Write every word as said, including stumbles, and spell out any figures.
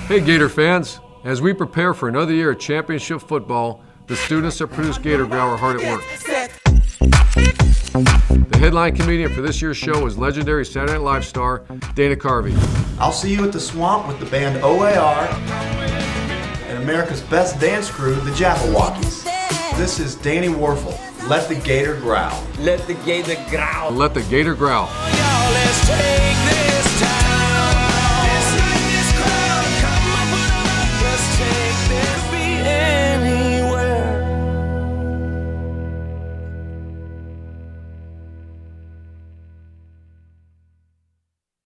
Hey Gator fans, as we prepare for another year of championship football, the students that produce Gator Growl are hard at work. The headline comedian for this year's show is legendary Saturday Night Live star Dana Carvey. I'll see you at the swamp with the band O A R and America's best dance crew, the Jabbawockeez. This is Danny Warfel. Let the Gator growl. Let the Gator growl. Let the Gator growl. Y'all, let's take this.